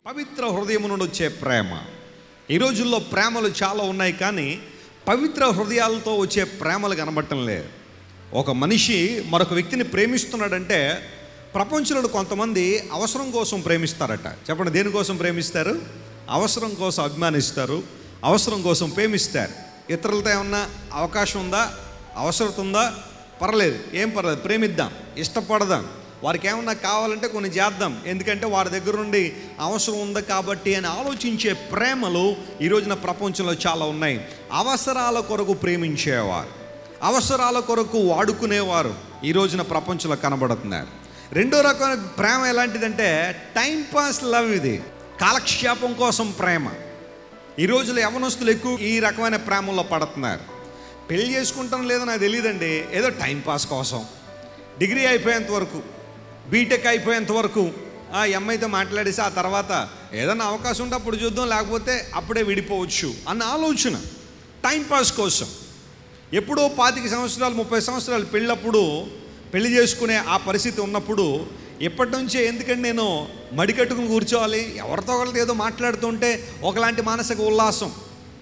పవిత్ర హృదయం నుండి వచ్చే ప్రేమ. ఈ రోజుల్లో ప్రేమలు చాలా ఉన్నాయి, కానీ పవిత్ర హృదయాలతో వచ్చే ప్రేమలు కనబడటం లేదు. ఒక మనిషి మరొక వ్యక్తిని ప్రేమిస్తున్నాడంటే ప్రపంచంలో కొంతమంది అవసరం కోసం ప్రేమిస్తారట. చెప్పండి, దేనికోసం ప్రేమిస్తారు? అవసరం కోసం అభిమానిస్తారు, అవసరం కోసం ప్రేమిస్తారు. ఇతరులతో ఏమన్నా అవకాశం ఉందా, అవసరం ఉందా, పర్లేదు, ఏం పర్లేదు, ప్రేమిద్దాం, ఇష్టపడదాం, వారికి ఏమన్నా కావాలంటే కొన్ని చేద్దాం, ఎందుకంటే వారి దగ్గర నుండి అవసరం ఉంది కాబట్టి అని ఆలోచించే ప్రేమలు ఈ రోజున ప్రపంచంలో చాలా ఉన్నాయి. అవసరాల కొరకు ప్రేమించేవారు, అవసరాల కొరకు వాడుకునేవారు ఈ రోజున ప్రపంచంలో కనబడుతున్నారు. రెండో రకమైన ప్రేమ ఎలాంటిదంటే టైంపాస్ లవ్. ఇది కాలక్షేపం కోసం ప్రేమ. ఈ రోజుల్లో యవనస్తులు ఎక్కువ ఈ రకమైన ప్రేమల్లో పడుతున్నారు. పెళ్లి చేసుకుంటాం లేదో నాకు తెలియదండి, ఏదో టైంపాస్ కోసం డిగ్రీ అయిపోయేంత వరకు, బీటెక్ అయిపోయేంత వరకు ఆ అమ్మాయితో మాట్లాడేసి ఆ తర్వాత ఏదైనా అవకాశం ఉంటే అప్పుడు చూద్దాం, లేకపోతే అప్పుడే విడిపోవచ్చు అన్న ఆలోచన టైంపాస్ కోసం. ఎప్పుడో 25 సంవత్సరాలు 30 సంవత్సరాలు పెళ్ళప్పుడు పెళ్లి చేసుకునే ఆ పరిస్థితి ఉన్నప్పుడు ఎప్పటి నుంచే ఎందుకంటే నేను మడికట్టుకుని కూర్చోవాలి, ఎవరితో ఒకరితో ఏదో మాట్లాడుతుంటే ఒకలాంటి మానసిక ఉల్లాసం,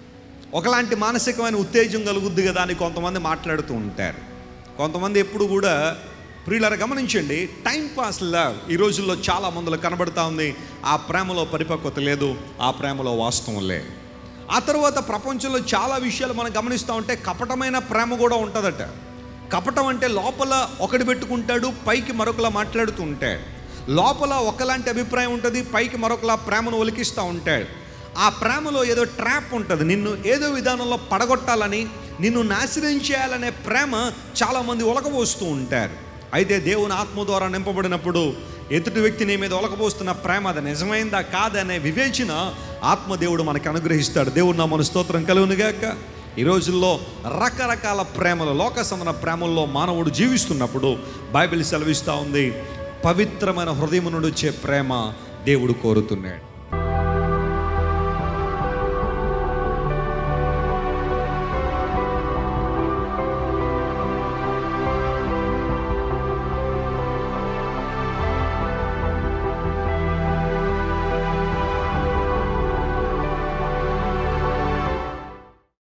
ఒకలాంటి మానసికమైన ఉత్తేజం కలుగుద్ది కదా అని కొంతమంది మాట్లాడుతూ ఉంటారు. కొంతమంది ఎప్పుడు కూడా ప్రియులారా గమనించండి, టైంపాస్ లవ్ ఈ రోజుల్లో చాలా మందిలో కనబడుతూ ఉంది. ఆ ప్రేమలో పరిపక్వత లేదు, ఆ ప్రేమలో వాస్తవం లేదు. ఆ తర్వాత ప్రపంచంలో చాలా విషయాలు మనం గమనిస్తూ ఉంటే కపటమైన ప్రేమ కూడా ఉంటుందట. కపటం అంటే లోపల ఒకటి పెట్టుకుంటాడు, పైకి మరొకలా మాట్లాడుతూ ఉంటాడు. లోపల ఒకలాంటి అభిప్రాయం ఉంటుంది, పైకి మరొకలా ప్రేమను ఒలికిస్తూ ఉంటాడు. ఆ ప్రేమలో ఏదో ట్రాప్ ఉంటుంది, నిన్ను ఏదో విధానంలో పడగొట్టాలని, నిన్ను నాశనం చేయాలనే ప్రేమ చాలామంది ఒలకబోస్తూ ఉంటారు. అయితే దేవుని ఆత్మ ద్వారా నింపబడినప్పుడు ఎదుటి వ్యక్తి నీ మీద ఒలకబోస్తున్న ప్రేమ అది నిజమైందా కాదనే వివేచన ఆత్మదేవుడు మనకు అనుగ్రహిస్తాడు. దేవుడు నామమున స్తోత్రం కలుగునుగాక. ఈ రోజుల్లో రకరకాల ప్రేమలు, లోక సంబంధ ప్రేమల్లో మానవుడు జీవిస్తున్నప్పుడు బైబిల్ సెలవిస్తూ ఉంది, పవిత్రమైన హృదయం నుండి వచ్చే ప్రేమ దేవుడు కోరుతున్నాడు.